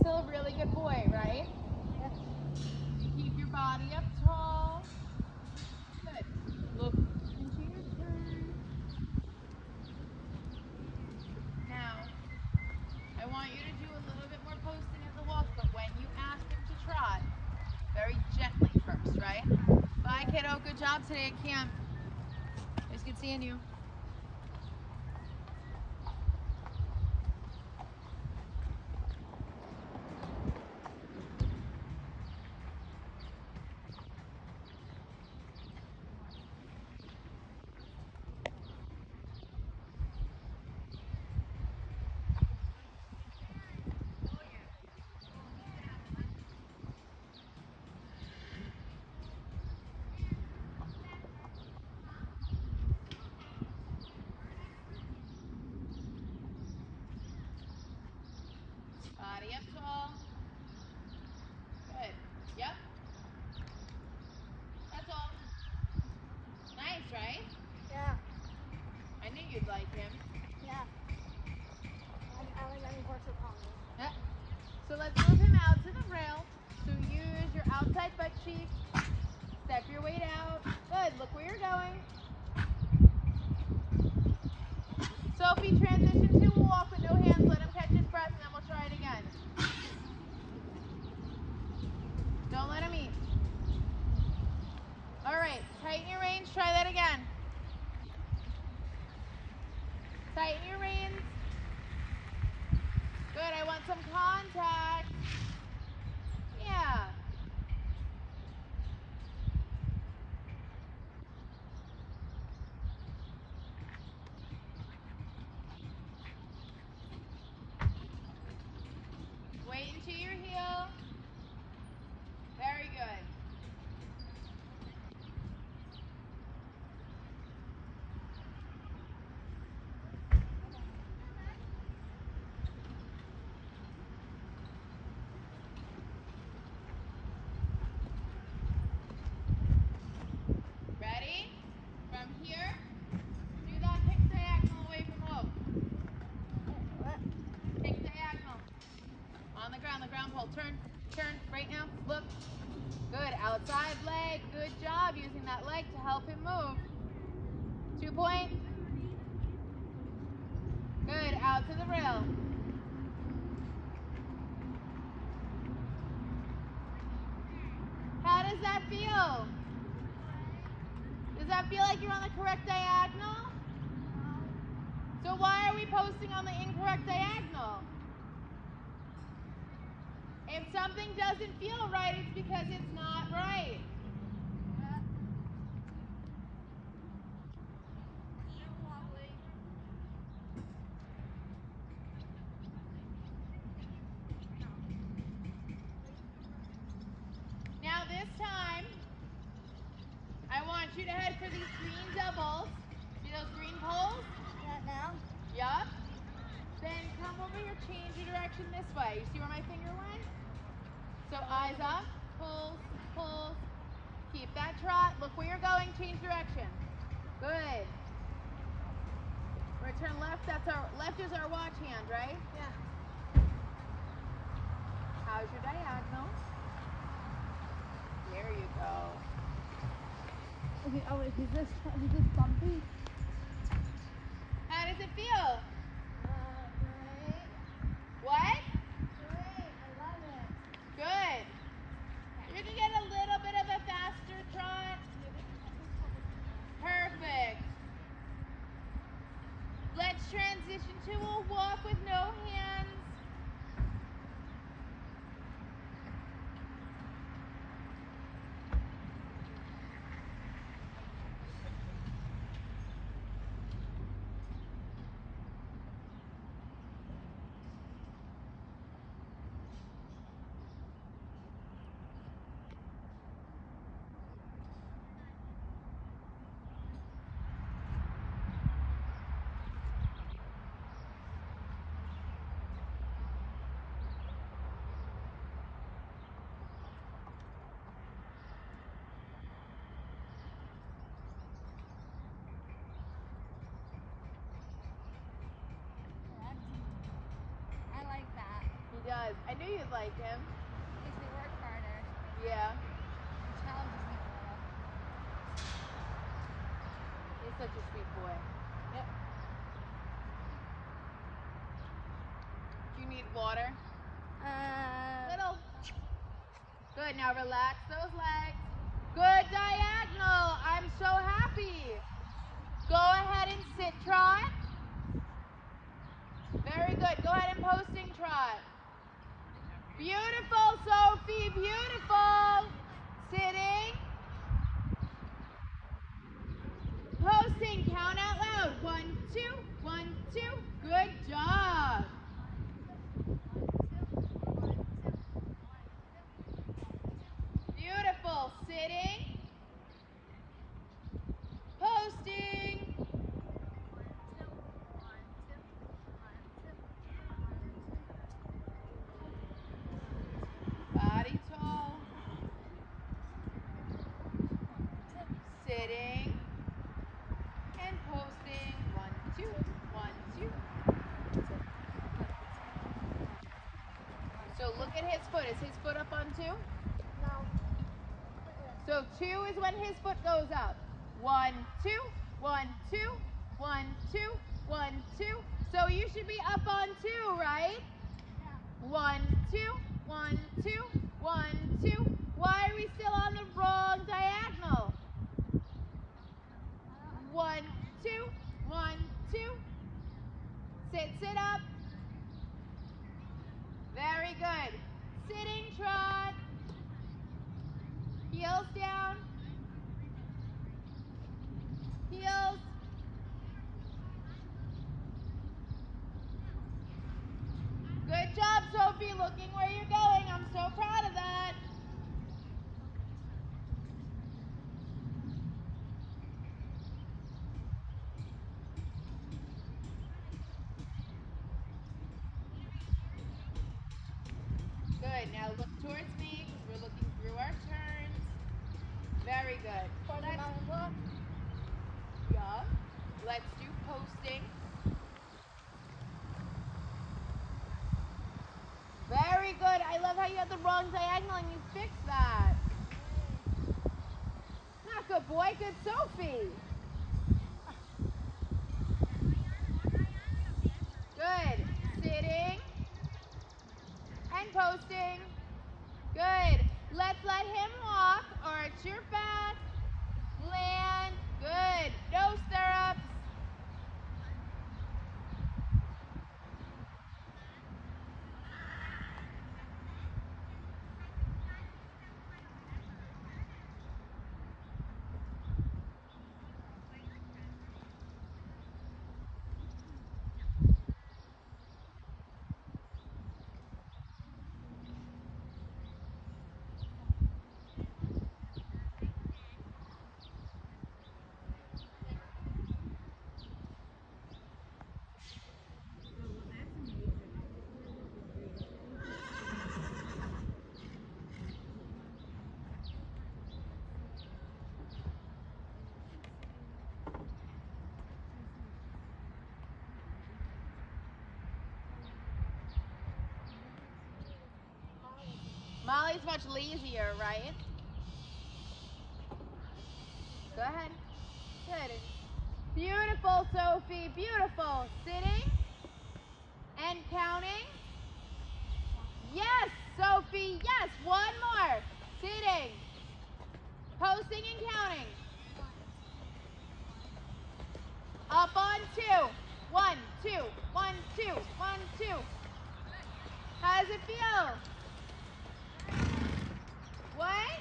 still a really good boy, right? Yep. You keep your body up tall. Good. Look into your turn. Now, I want you to do a little bit more posting of the walk, but when you ask him to trot, very gently first, right? Bye, kiddo. Good job today at camp. It was good seeing you. Body up tall. Good. Yep. That's all. Nice, right? Yeah. I knew you'd like him. Yeah. I like having horses on me. Yep. So let's move him out to the rail. So use your outside butt cheek. Step your weight out. Good. Look where you're going. Sophie, transition to a walk with no hands. Let him catch his breath, and then we'll try it again. Don't let him eat. All right. Tighten your reins. Try that again. Tighten your reins. Good. I want some contact. Yeah. Weight into your heel. Very good. Ready? From here, do that kick diagonal away from hope. What? Kick diagonal. On the ground pole. Turn, right now. Look. Good. Outside leg. Good job using that leg to help him move. 2 point. Good. Out to the rail. How does that feel? Does that feel like you're on the correct diagonal? So why are we posting on the incorrect diagonal? If something doesn't feel right, it's because it's not right. Now this time, I want you to head for these green doubles. See those green poles? Yeah, now? Yup. Then come over here, change your direction this way. You see where my finger went? So eyes up, pulls, pulls. Keep that trot. Look where you're going, change direction. Good. Return left, left is our watch hand, right? Yeah. How's your diagonal? There you go. Okay, oh wait, is this bumpy? How does it feel? Great. What? Great, I love it. Good. You can get a little bit of a faster trot. Perfect. Let's transition to a walk with no hands. knew you'd like him. Makes me work harder. Yeah. It challenges me a little. He's such a sweet boy. Yep. Do you need water? Little. Good, now relax those legs. Good diagonal. I'm so happy. Go ahead and sit trot. Very good. Go ahead and posting trot. Beautiful, Sophie. Beautiful. Sitting. Posting. Count out loud. 1, 2, 1, 2. Good job. Beautiful. Sitting. Posting. Body tall. Sitting. And posting. 1, 2, 1, 2. So look at his foot. Is his foot up on 2? No. So 2 is when his foot goes up. 1, 2, 1, 2, 1, 2, 1, 2. So you should be up on 2, right? Yeah. 1, 2, 1, 2, 1, 2. Why are we still on the wrong diagonal? 1, 2, 1, 2. Sit up. Very good. Sitting trot. Heels down. Heels. Good job, Sophie, looking where you're going. I'm so proud of that. Good, now look towards me because we're looking through our turns. Very good. Yeah. Let's do posting. Very good. I love how you had the wrong diagonal and you fixed that. Not good boy, good Sophie. Good. Sitting and posting. Good. Let's let him walk. Arch your back. Land. Good. No stirrups. Molly's much lazier, right? Go ahead. Good. Beautiful, Sophie. Beautiful. Sitting and counting. Yes, Sophie. Yes. One more. Sitting. Posting and counting. Up on 2. 1, 2, 1, 2, 1, 2. How does it feel? What?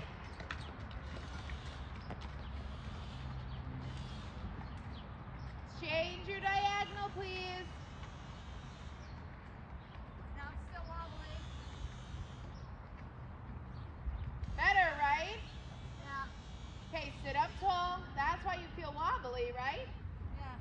Change your diagonal, please. Now it's still wobbly. Better, right? Yeah. Okay, sit up tall. That's why you feel wobbly, right? Yeah.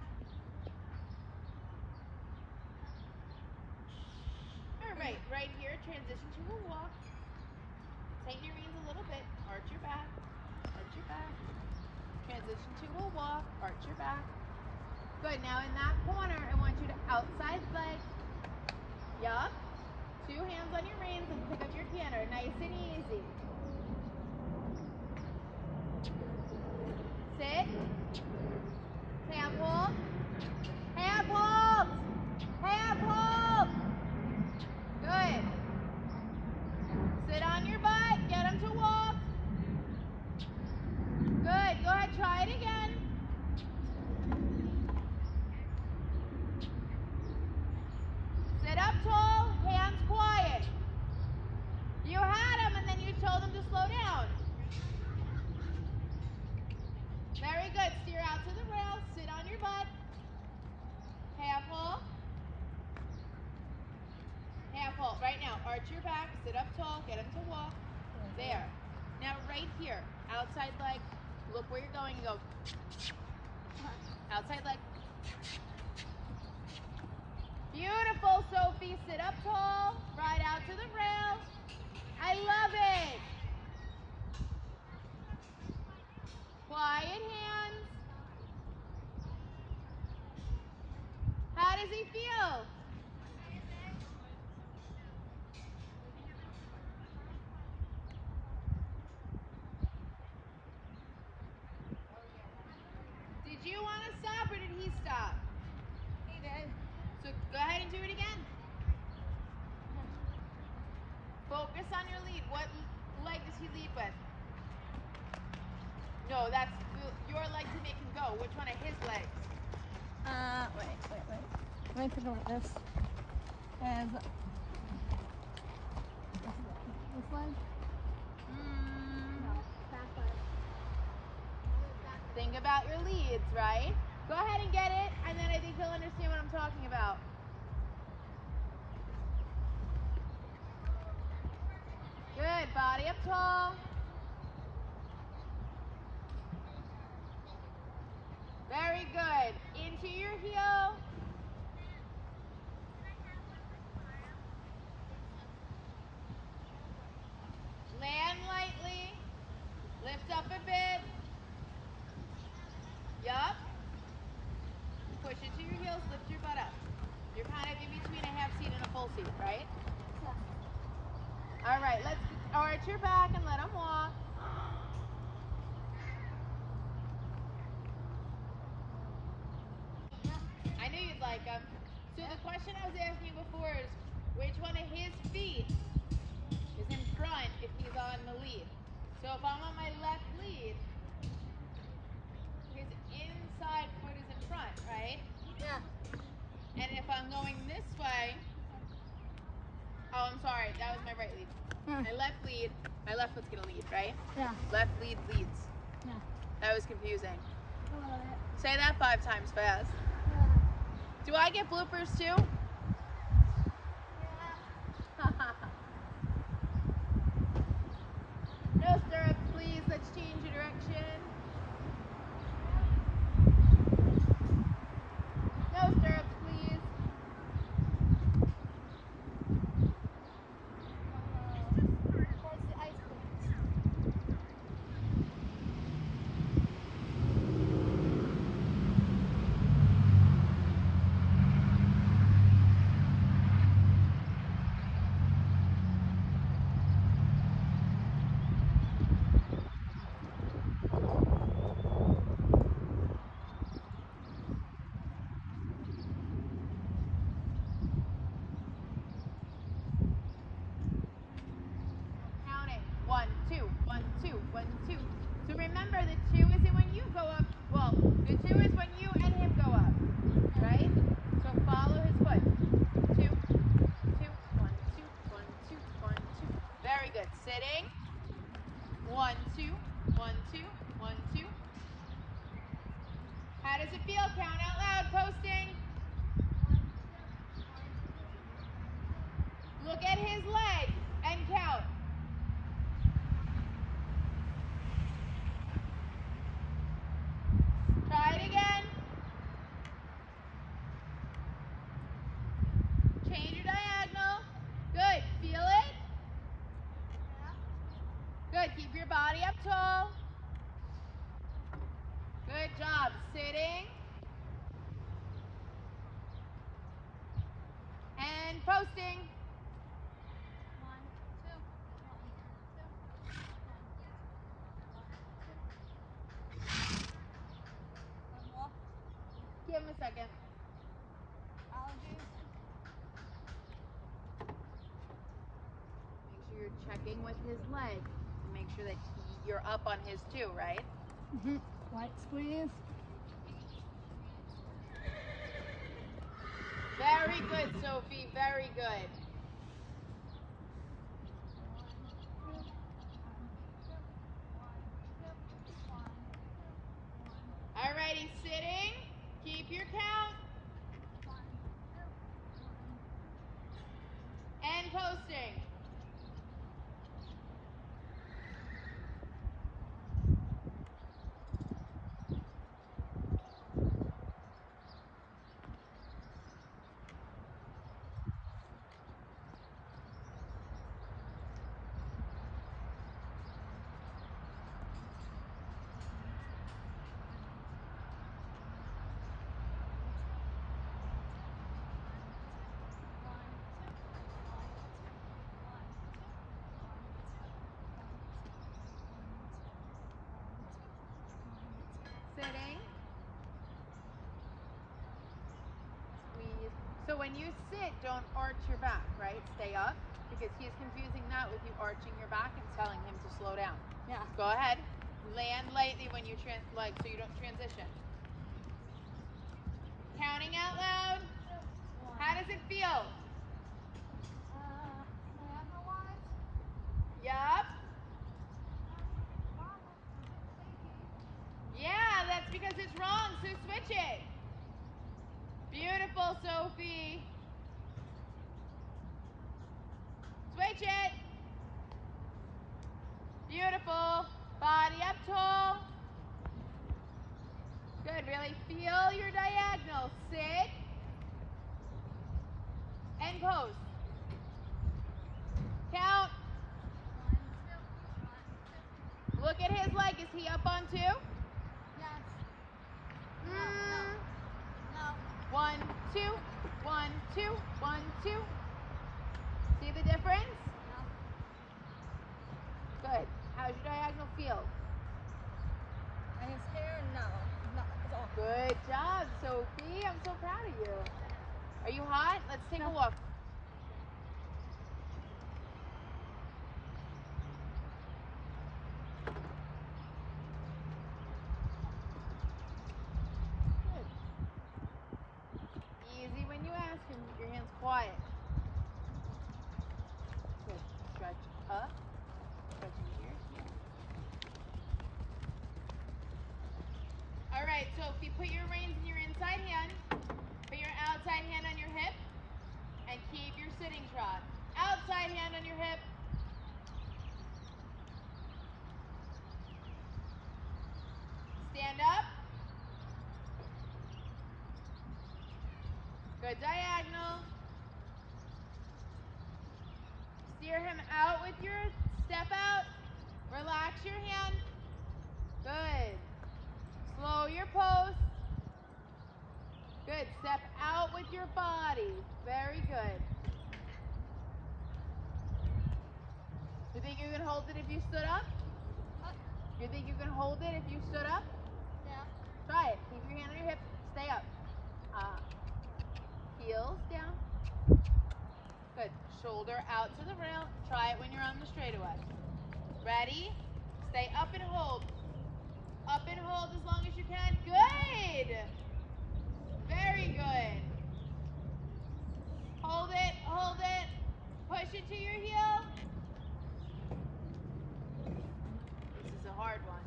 All right, right here, transition to a walk. Tighten your reins a little bit. Arch your back. Arch your back. Transition to a walk. Arch your back. Good. Now in that corner, I want you to outside leg. Yup. 2 hands on your reins and pick up your canter. Nice and easy. Sit. Hand hold. Hand hold. Hand hold. Good. Sit on your butt. Get him to walk. Good. Go ahead. Try it again. Sit up tall. Hands quiet. You had him and then you told him to slow down. Very good. Steer out to the rail. Sit on your butt. Half hold. Half hold. Right now, arch your back. Sit up tall. Get him to walk. There. Now right here. Outside leg. Look where you're going and go. Outside leg. Beautiful, Sophie. Sit up tall. Right out to the rail. I love it. Quiet hands. How does he feel? Did you want to stop or did he stop? He did. So go ahead and do it again. Focus on your lead. What leg does he lead with? No, that's your leg to make him go. Which one of his legs? Wait. Let me think about this. As this leg? No, back leg. Think about your leads, right? Go ahead and get it, and then I think he'll understand what I'm talking about. Good, body up tall. Very good. Into your heel. Land lightly. Lift up a bit. Yup. Push it to your heels, lift your butt up. You're kind of in between a half seat and a full seat, right? Yeah. All right, let's arch your back and let him walk. I knew you'd like him. So the question I was asking before is, which one of his feet is in front if he's on the lead? So if I'm on my left lead, his inside foot is in front, right? Yeah. And if I'm going this way, oh, I'm sorry, that was my right lead. My left lead, my left foot's gonna lead, right? Yeah. Left lead leads. Yeah. That was confusing. I love it. Say that 5 times fast. Yeah. Do I get bloopers too? Yeah. No stirrups, please. Let's change your direction. No stirrups, please. Towards the ice cream. Counting. 1, 2, 1, 2, 1, 2. So remember, the 2 isn't when you go up. Well, the 2 is when you and him go up, right? So follow his foot. 2, 2, 1, 2, 1, 2, 1, 2. Very good. Sitting. 1, 2, 1, 2, 1, 2. How does it feel? Count out loud. Posting. Look at his leg and count. Try it again. Change your diagonal. Good. Feel it? Good. Keep your body up tall. Good job. Sitting. And posting. working with his leg to make sure that you're up on his too, right? Light squeeze. Very good, Sophie, very good. Alrighty, sitting, keep your count. And posting. Sitting. Squeeze. So when you sit, don't arch your back, right? Stay up, because he's confusing that with you arching your back and telling him to slow down. Yeah. Go ahead. Land lightly when you so you don't transition. Counting out loud. How does it feel? Yup. Yeah, that's because it's wrong, so switch it. Beautiful, Sophie. Switch it. Beautiful. Body up tall. Good, really feel your diagonal. Sit and pose. Count. Look at his leg. Is he up on two? Yes. No. 1, 2, 1, 2, 1, 2. See the difference? No. Good. How's your diagonal feel? And his hair, no. No, it's all. Good job, Sophie. I'm so proud of you. Are you hot? Let's take a walk. Good. Easy when you ask him. Keep your hands quiet. Good. Stretch up. Stretching here. All right, Sophie, put your reins in your inside hand. Put your outside hand on your hip. And keep your sitting trot. Outside hand on your hip. Stand up. Good diagonal. Steer him out with your step out. Relax your hand. Good. Slow your pose. Good. Step out with your body. Very good. You think you can hold it if you stood up? You think you can hold it if you stood up? Yeah. Try it. Keep your hand on your hip. Stay up. Heels down. Good. Shoulder out to the rail. Try it when you're on the straightaway. Ready? Stay up and hold. Up and hold as long as you can. Good. Very good. Hold it. Hold it. Push it to your heel. This is a hard one.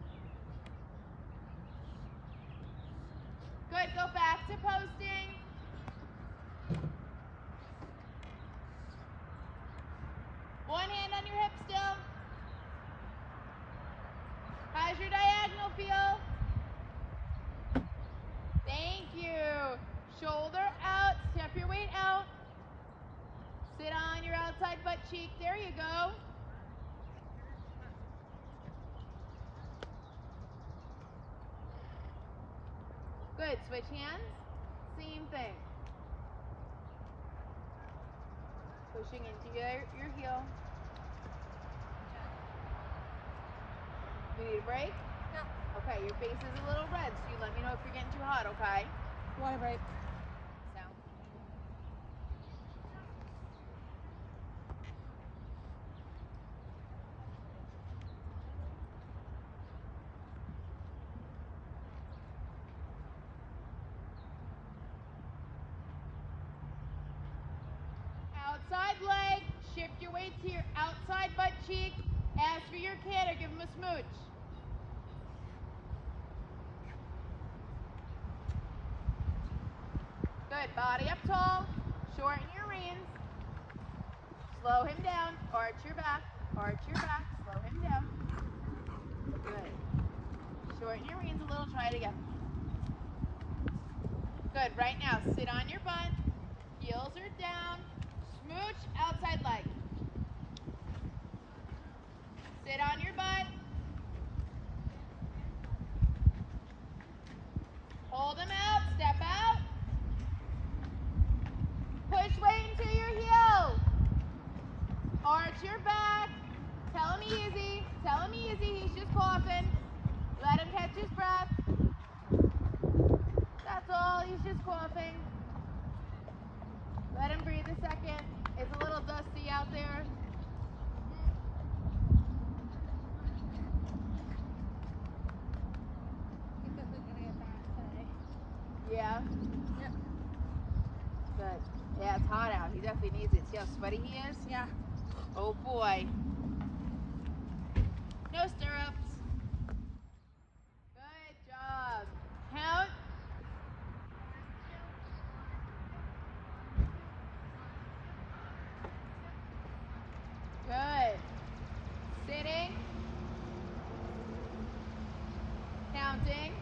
Good. Go back to posting. One hand on your hip still. How's your diagonal feel? Thank you. Shoulder out. Step your weight out. Sit on your outside butt cheek. There you go. Good. Switch hands. Same thing. Pushing into your heel. You need a break? No. Okay, your face is a little red, so you let me know if you're getting too hot, okay? Water break. Sound. your weight to your outside butt cheek. Ask for your kid or give him a smooch. Good. Body up tall. Shorten your reins. Slow him down. Arch your back. Arch your back. Slow him down. Good. Shorten your reins a little. Try it again. Good. Right now, sit on your butt. Heels are down. Smooch, outside leg. Sit on your butt. Hold him out. Step out. Push weight into your heel. Arch your back. Tell him easy. Tell him easy. He's just coughing. Let him catch his breath. That's all. He's just coughing. Let him breathe a second. It's a little dusty out there. He's definitely gonna get that today. Yeah? Yep. Good. Yeah, it's hot out. He definitely needs it. See how sweaty he is? Yeah. Oh boy. No stirrups. Good job. Count. Good. Sitting. Counting.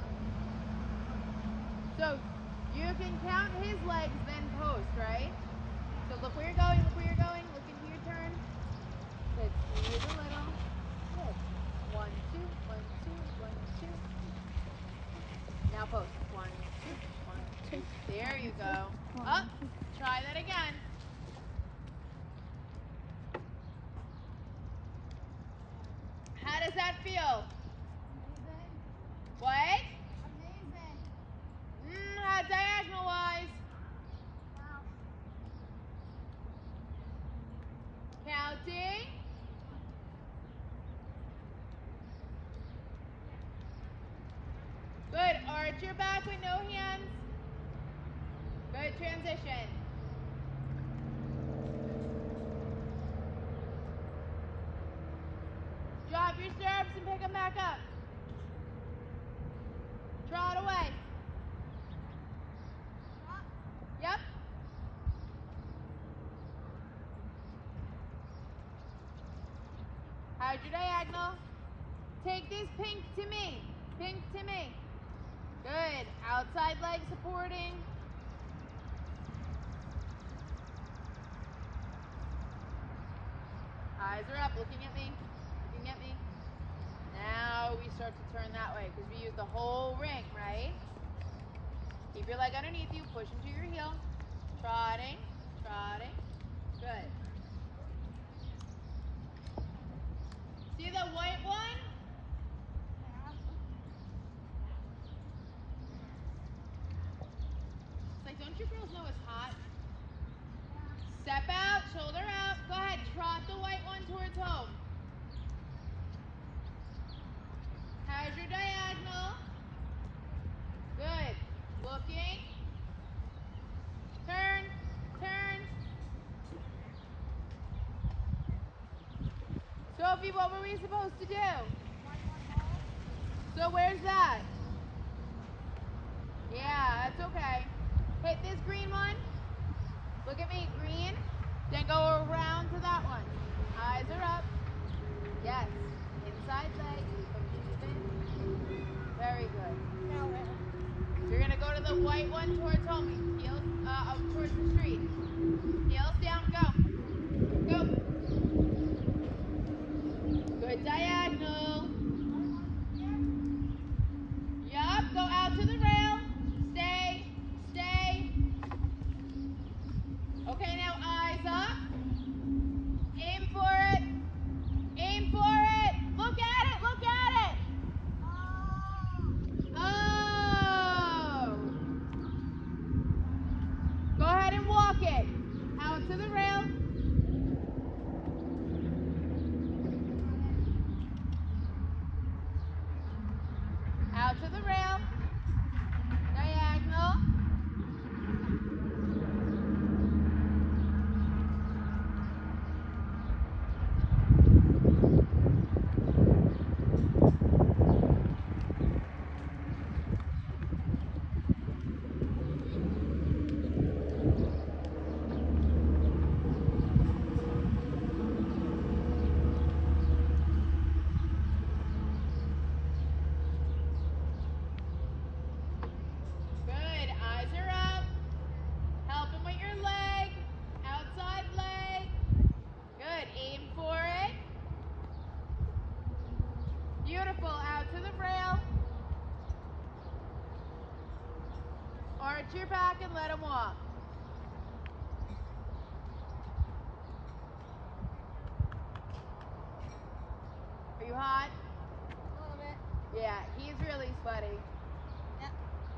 So you can count his legs, then post, right? So look where you're going, look where you're going, look into your turn. Good, squeeze a little. Good. 1, 2, 1, 2, 1, 2. Now post. 1, 2, 1, 2. There you go. Up. Try that again. How does that feel? Amazing. What? Amazing. How diagonal wise? Wow. Counting. Good. Arch your back with no hands. Good transition. Drop your stirrups and pick them back up. Trot away. Yep. How's your diagonal? Take this pink to me. Pink to me. Good. Outside leg supporting. Eyes are up, looking at me. Looking at me. Now we start to turn that way because we use the whole ring, right? Keep your leg underneath you. Push into your heel. Trotting. Trotting. Good. See the white one? Yeah. It's like, don't you girls know it's hot? Yeah. Step out, shoulder out. Go ahead, trot the white one towards home. How's your diagonal? Good. Looking. Turn, turn. Sophie, what were we supposed to do? 1, 1 ball. So where's that? Yeah, that's okay. Hit this green one. Look at me, green. Then go around to that one. Eyes are up. Yes. Inside leg. Even. Very good. Now where? You're gonna go to the white one towards home. Heels up towards the street. Heels down. Go. Go. Good diagonal. Yup. Go out to the rail. Stay. Stay. Okay, now eyes up. Aim for it. Aim for it. Look at it. Look at it. Oh. Go ahead and walk it. Out to the rail. frail. Arch your back and let him walk. Are you hot? A little bit. Yeah, he's really sweaty. Yep.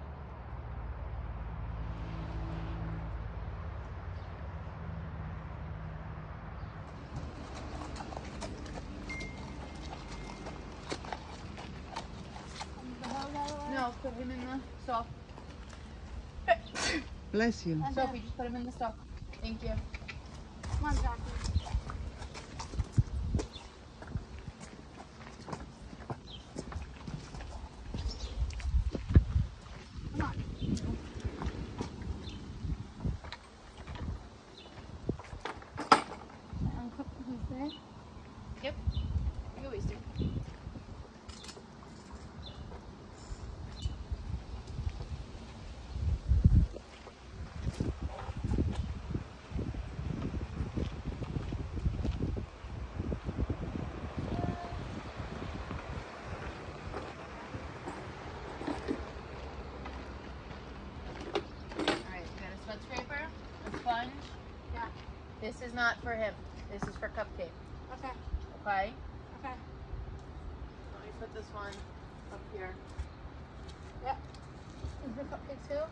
No, put him in the stall. Bless you. Sophie, just put him in the stall. Thank you. Come on, Jackie. Come on. Uncook the piece there. Yep. You always do. Sponge. Yeah. This is not for him. This is for Cupcake. Okay. Okay? Okay. Let me put this one up here. Yep. Is the cupcake too?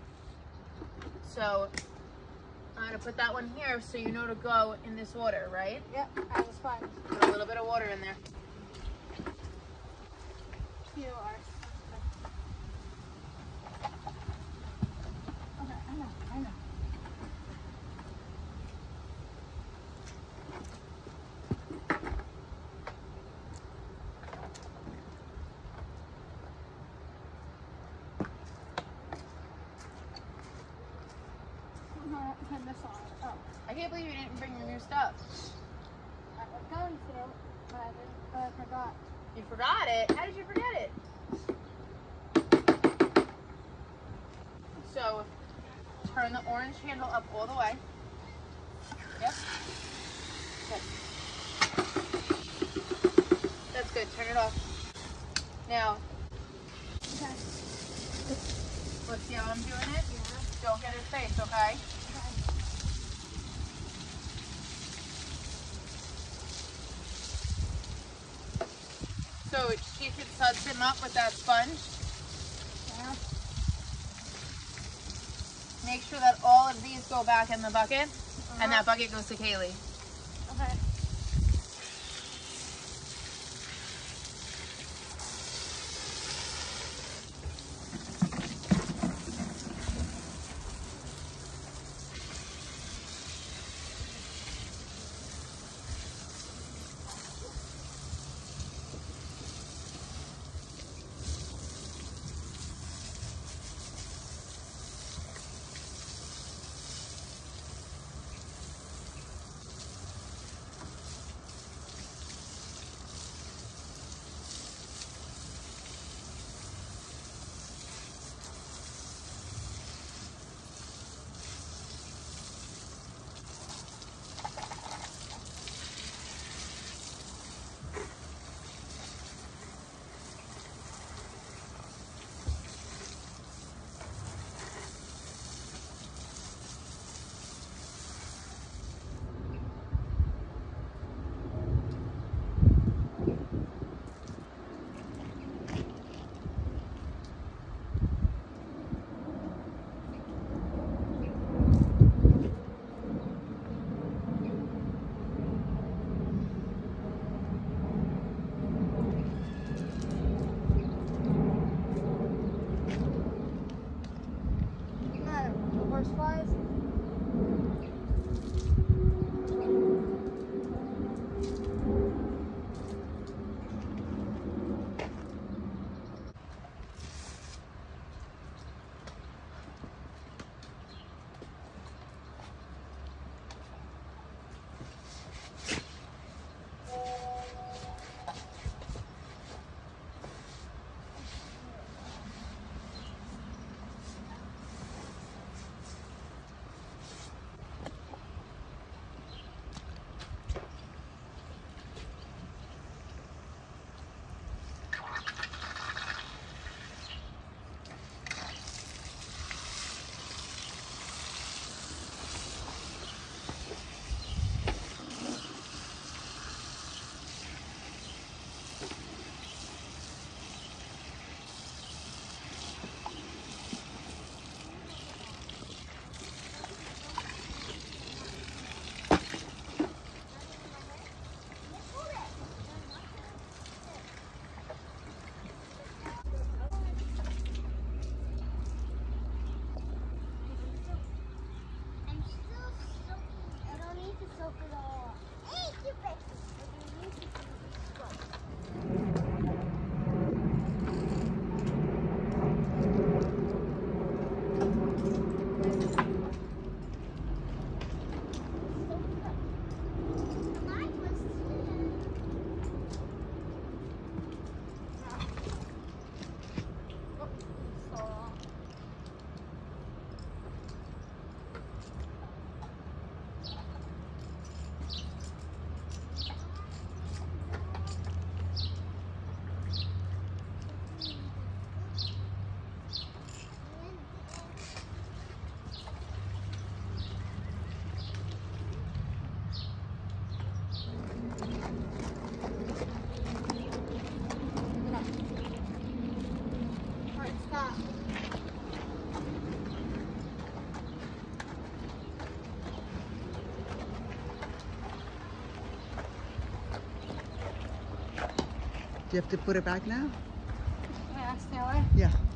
So I'm gonna put that one here so you know to go in this water, right? Yep. As a sponge. Put a little bit of water in there. You are. Okay. I know. I know. Oh, I can't believe you didn't bring your new stuff. I was going to, but I didn't. But I forgot. You forgot it? How did you forget it? So turn the orange handle up all the way. Yep. Good. That's good. Turn it off. Now, Okay. let's see how I'm doing it. Yeah. Don't get his face, okay? Okay. So she could suds him up with that sponge. Yeah. Make sure that all of these go back in the bucket, and that bucket goes to Kaylee. Okay. Horseflies. you have to put it back now? Can I ask Taylor? Yeah.